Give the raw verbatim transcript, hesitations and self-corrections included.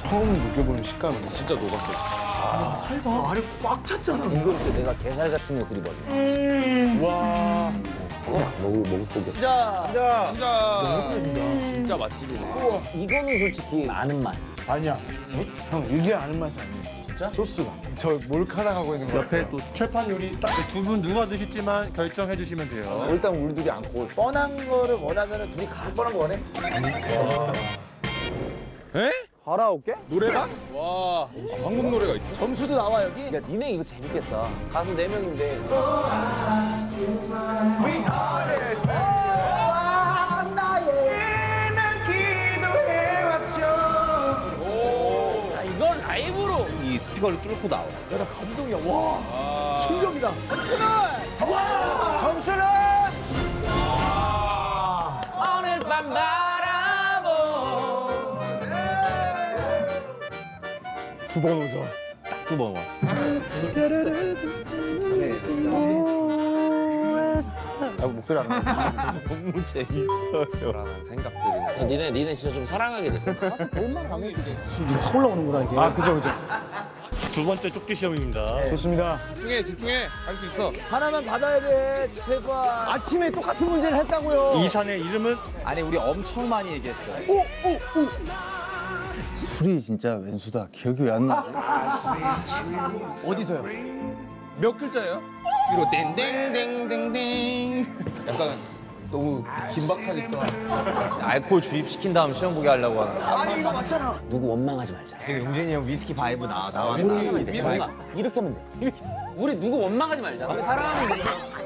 처음 느껴보는 식감이네. 진짜 녹았어. 아, 살봐. 안에 꽉 찼잖아. 이거 때 내가 게살 같은 옷을 입었네. 음. 와. 어, 먹을 먹을 보게. 자, 자. 진짜 진짜 맛집이네. 우와. 이거는 솔직히 아는 맛. 아니야. 형 이게 아는 맛이 아니야. 진짜? 소스가. 저 몰카당 하고 있는 거. 옆에 또 철판 요리 딱 두 분 누가 드실지만 결정해 주시면 돼요. 일단 우리 둘이 않고 뻔한 거를 원하면 둘이 각 뻔한 거 원해? 에? 가라오케? 노래방? 와, 아, 한국 노래가 있어? 점수도 나와 여기? 야 니네 이거 재밌겠다. 가수 네 명인데. 야, 이건 라이브로 이 스피커를 뚫고 나와. 야, 나 감동이야. 와, 아. 충격이다. 와, 점수는 오늘 밤 바라보. 두 번 오죠. 딱 두 번 와. 아, 목소리 안 나. 너무 재밌어요. 라는 생각들이. 니네 니네 진짜 좀 사랑하게 됐어. 가서 볼만 하면 이제 확 올라오는구나 이게. 아, 그죠, 그죠. 두 번째 쪽지 시험입니다. 좋습니다. 집중해, 집중해. 할 수 있어. 하나만 받아야 돼, 제발. 아침에 똑같은 문제를 했다고요. 이 산의 이름은 아니, 우리 엄청 많이 얘기했어. 술이 진짜 왼수다. 기억이 왜 안 나? 어디서요? 몇 글자예요? 이거 땡땡땡땡땡. 약간 너무 긴박하니까. 알코올 주입시킨 다음 시험 보게 하려고 하는. 아니 이거 맞잖아. 누구 원망하지 말자. 지금 용진이 형 위스키 바이브 나 나왔어. 우리 이렇게 하면 돼. 이렇게. 우리 누구 원망하지 말자. 우리 사랑하는 분이랑